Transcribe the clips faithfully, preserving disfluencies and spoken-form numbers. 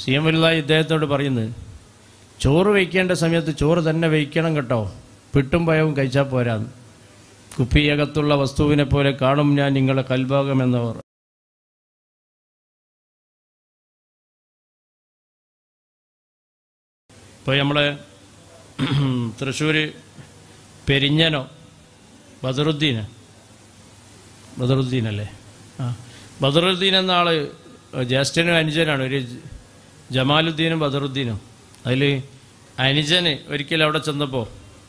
C M വലുതായി ഇദ്ദേഹത്തോട് പറയുന്നത്, ചോറ് വയ്ക്കേണ്ട സമയത്ത് ചോറ് തന്നെ വയ്ക്കണം കേട്ടോ, പിട്ടും പയവും കഴിച്ചാൽ പോരാന്ന്. കുപ്പിയകത്തുള്ള വസ്തുവിനെ പോലെ കാണും ഞാൻ നിങ്ങളെ കൽഭാഗമെന്നവർ. ഇപ്പോൾ നമ്മളെ തൃശ്ശൂർ പെരിഞ്ഞനോ ബദറുദ്ദീൻ ബദറുദ്ദീൻ അല്ലേ ആ ബദറുദ്ദീൻ എന്ന ആൾ ജ്യേഷ്ഠനും അനുജനാണ്, ഒരു ജമാലുദ്ദീനും ബദറുദ്ദീനും. അതിൽ അനുജന് ഒരിക്കലും അവിടെ ചെന്നപ്പോൾ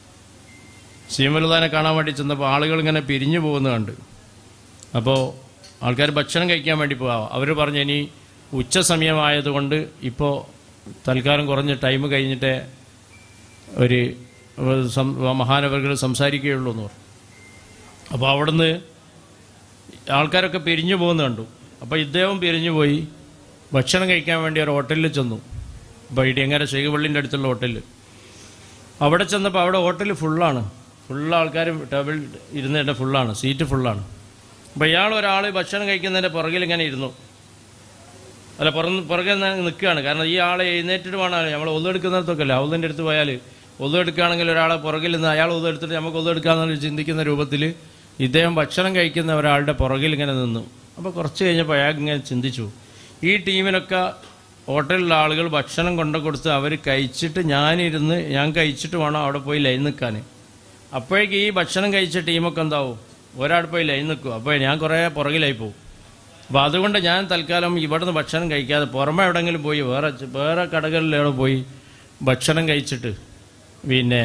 സീമലുദാനെ കാണാൻ വേണ്ടി ചെന്നപ്പോൾ ആളുകൾ ഇങ്ങനെ പിരിഞ്ഞു പോകുന്നത് കണ്ട്. അപ്പോൾ ആൾക്കാർ ഭക്ഷണം കഴിക്കാൻ വേണ്ടി പോകാം. അവർ പറഞ്ഞു ഇനി ഉച്ച സമയമായതുകൊണ്ട് ഇപ്പോൾ തൽക്കാലം കുറഞ്ഞ ടൈം കഴിഞ്ഞിട്ടേ ഒരു മഹാനവറുകൾ സംസാരിക്കുകയുള്ളൂ എന്ന് പറഞ്ഞു. അപ്പോൾ അവിടുന്ന് ആൾക്കാരൊക്കെ പിരിഞ്ഞു പോകുന്നത് കണ്ടു. അപ്പോൾ ഇദ്ദേഹം പിരിഞ്ഞു പോയി ഭക്ഷണം കഴിക്കാൻ വേണ്ടി ഒരു ഹോട്ടലിൽ ചെന്നു. അപ്പോൾ ഇടിയങ്ങര ശൈഖപള്ളിൻ്റെ അടുത്തുള്ള ഹോട്ടലിൽ. അവിടെ ചെന്നപ്പോൾ അവിടെ ഹോട്ടൽ ഫുള്ളാണ്, ഫുള്ള് ആൾക്കാർ ടേബിൾ ഇരുന്നതിൻ്റെ ഫുള്ളാണ്, സീറ്റ് ഫുള്ളാണ്. അപ്പോൾ ഇയാൾ ഒരാൾ ഭക്ഷണം കഴിക്കുന്നതിൻ്റെ പുറകിൽ ഇങ്ങനെ ഇരുന്നു, അല്ല പുറന്ന് പുറകെ നിൽക്കുകയാണ്. കാരണം ഈ ആളെ എഴുന്നേറ്റിട്ട് വേണം, നമ്മൾ ഒന്നെടുക്കുന്നിടത്തൊക്കെ അല്ല, ഒന്നിൻ്റെ അടുത്ത് പോയാൽ ഒന്നെടുക്കുകയാണെങ്കിൽ ഒരാളെ പുറകിൽ നിന്ന് അയാൾ ഒന്നെടുത്തിട്ട് നമുക്ക് ഒന്നെടുക്കാമെന്ന് ചിന്തിക്കുന്ന രൂപത്തിൽ ഇദ്ദേഹം ഭക്ഷണം കഴിക്കുന്ന ഒരാളുടെ പുറകിൽ ഇങ്ങനെ നിന്നു. അപ്പോൾ കുറച്ച് കഴിഞ്ഞപ്പോൾ അയാൾ ഇങ്ങനെ ചിന്തിച്ചു, ഈ ടീമിനൊക്കെ ഹോട്ടലിലുള്ള ആളുകൾ ഭക്ഷണം കൊണ്ടു കൊടുത്ത് അവർ കഴിച്ചിട്ട് ഞാനിരുന്ന് ഞാൻ കഴിച്ചിട്ട് വേണം അവിടെ പോയി ലൈൻ നിൽക്കാൻ. അപ്പോഴേക്ക് ഈ ഭക്ഷണം കഴിച്ച ടീമൊക്കെ എന്താവും, ഒരാൾ പോയി ലൈൻ നിൽക്കും. അപ്പോൾ ഞാൻ കുറേ പുറകിലായി പോകും. അപ്പോൾ അതുകൊണ്ട് ഞാൻ തൽക്കാലം ഇവിടുന്ന് ഭക്ഷണം കഴിക്കാതെ പുറമെ എവിടെയെങ്കിലും പോയി വേറെ വേറെ കടകളിലെവിടെ പോയി ഭക്ഷണം കഴിച്ചിട്ട് പിന്നെ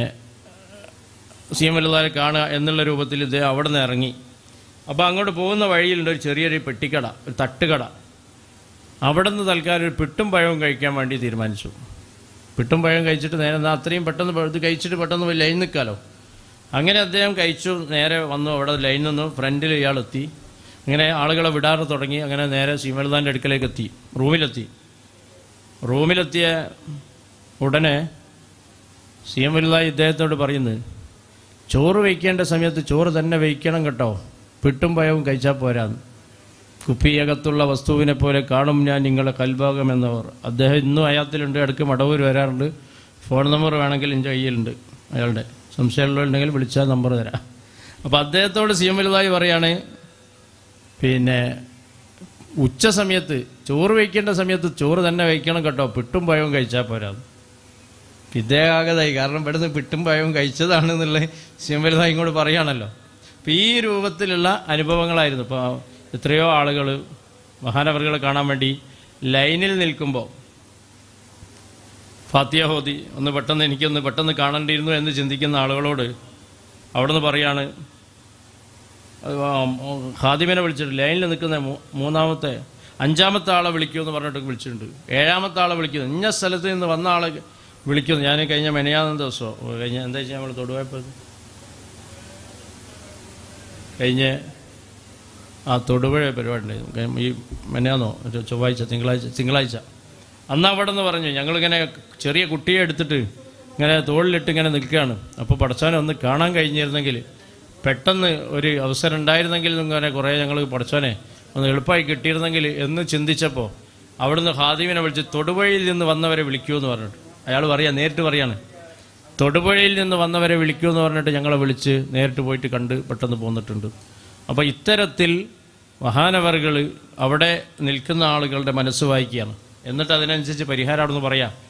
സി എം വലുതാരെ കാണുക എന്നുള്ള രൂപത്തിൽ ഇദ്ദേഹം അവിടെ നിന്ന് ഇറങ്ങി. അപ്പോൾ അങ്ങോട്ട് പോകുന്ന വഴിയിലുണ്ട് ഒരു ചെറിയൊരു പെട്ടിക്കട, ഒരു തട്ടുകട. അവിടെ നിന്ന് തൽക്കാലം ഒരു പിട്ടും പഴവും കഴിക്കാൻ വേണ്ടി തീരുമാനിച്ചു. പിട്ടും പഴവും കഴിച്ചിട്ട് നേരെ എന്നാൽ അത്രയും പെട്ടെന്ന് ഇത് കഴിച്ചിട്ട് പെട്ടെന്ന് പോയി ലൈൻ നിൽക്കാമല്ലോ. അങ്ങനെ അദ്ദേഹം കഴിച്ചു. നേരെ വന്നു, അവിടെ ലൈൻ നിന്നു, ഫ്രണ്ടിൽ ഇയാളെത്തി. ഇങ്ങനെ ആളുകളെ വിടാറ് തുടങ്ങി. അങ്ങനെ നേരെ സീമൽദാൻ്റെ അടുക്കലേക്ക് എത്തി, റൂമിലെത്തി. റൂമിലെത്തിയ ഉടനെ സി എം വലുതായി ഇദ്ദേഹത്തോട് പറയുന്നത്, ചോറ് വയ്ക്കേണ്ട സമയത്ത് ചോറ് തന്നെ വയ്ക്കണം കേട്ടോ, പിട്ടും പയവും കഴിച്ചാൽ പോരാന്ന്. കുപ്പിയകത്തുള്ള വസ്തുവിനെ പോലെ കാണും ഞാൻ നിങ്ങളെ കൽഭാഗമെന്നവർ. അദ്ദേഹം ഇന്നും അയാത്തിലുണ്ട്, ഇടയ്ക്ക് മടവൂർ വരാറുണ്ട്. ഫോൺ നമ്പർ വേണമെങ്കിൽ എൻ്റെ കയ്യിലുണ്ട്, അയാളുടെ സംശയമുള്ളവരുണ്ടെങ്കിൽ വിളിച്ചാൽ നമ്പർ തരാം. അപ്പോൾ അദ്ദേഹത്തോട് സി എം വലുതായി പറയാണ്, പിന്നെ ഉച്ച സമയത്ത് ചോറ് വയ്ക്കേണ്ട സമയത്ത് ചോറ് തന്നെ വയ്ക്കണം കേട്ടോ, പിട്ടും പയവും കഴിച്ചാൽ പോരാന്ന്. ഇദ്ദേഹം ആകതായി, കാരണം ഇവിടുന്ന് പിട്ടും പയവും കഴിച്ചതാണെന്നുള്ള സി എം വലുതായി ഇങ്ങോട്ട് പറയുകയാണല്ലോ. അപ്പോൾ ഈ രൂപത്തിലുള്ള അനുഭവങ്ങളായിരുന്നു. ഇപ്പോൾ എത്രയോ ആളുകൾ മഹാനവറുകളെ കാണാൻ വേണ്ടി ലൈനിൽ നിൽക്കുമ്പോൾ ഫാത്തിഹ ഓതി ഒന്ന് പെട്ടെന്ന് എനിക്കൊന്ന് പെട്ടെന്ന് കാണേണ്ടിയിരുന്നു എന്ന് ചിന്തിക്കുന്ന ആളുകളോട് അവിടെ നിന്ന് പറയാണ്, ഖാദിമിനെ വിളിച്ചിട്ട് ലൈനിൽ നിൽക്കുന്ന മൂന്നാമത്തെ അഞ്ചാമത്തെ ആളെ വിളിക്കുമെന്ന് പറഞ്ഞിട്ട് വിളിച്ചിട്ടുണ്ട്. ഏഴാമത്തെ ആളെ വിളിക്കുന്നു, ഇന്ന സ്ഥലത്ത് നിന്ന് വന്ന ആളെ വിളിക്കുന്നു. ഞാൻ കഴിഞ്ഞ മെനയാന്ന ദിവസമോ കഴിഞ്ഞ എന്താ വെച്ചാൽ നമ്മൾ തൊടുവായപ്പോൾ കഴിഞ്ഞ ആ തൊടുപുഴ പരിപാടി ഉണ്ടായിരുന്നു, ഈ മെനയാന്നോ ചൊവ്വാഴ്ച തിങ്കളാഴ്ച തിങ്കളാഴ്ച അന്ന് അവിടെ നിന്ന് പറഞ്ഞു, ഞങ്ങളിങ്ങനെ ചെറിയ കുട്ടിയെ എടുത്തിട്ട് ഇങ്ങനെ തോളിലിട്ട് ഇങ്ങനെ നിൽക്കുകയാണ്. അപ്പോൾ പടച്ചോനെ ഒന്ന് കാണാൻ കഴിഞ്ഞിരുന്നെങ്കിൽ, പെട്ടെന്ന് ഒരു അവസരം ഉണ്ടായിരുന്നെങ്കിൽ ഇങ്ങനെ കുറേ ഞങ്ങൾ പടച്ചോനെ ഒന്ന് എളുപ്പമായി കിട്ടിയിരുന്നെങ്കിൽ എന്ന് ചിന്തിച്ചപ്പോൾ അവിടുന്ന് ഖാദിമിനെ വിളിച്ച് തൊടുപുഴയിൽ നിന്ന് വന്നവരെ വിളിക്കൂ എന്ന് പറഞ്ഞിട്ട് അയാൾ പറയാ, നേരിട്ട് പറയാണ്, തൊടുപുഴയിൽ നിന്ന് വന്നവരെ വിളിക്കൂ എന്ന് പറഞ്ഞിട്ട് ഞങ്ങളെ വിളിച്ച് നേരിട്ട് പോയിട്ട് കണ്ട് പെട്ടെന്ന് പോന്നിട്ടുണ്ട്. അപ്പോൾ ഇത്തരത്തിൽ മഹാനവറുകൾ അവിടെ നിൽക്കുന്ന ആളുകളുടെ മനസ്സ് വായിക്കുകയാണ്. എന്നിട്ട് അതിനനുസരിച്ച് പരിഹാരം അവിടെ നിന്ന് പറയാം.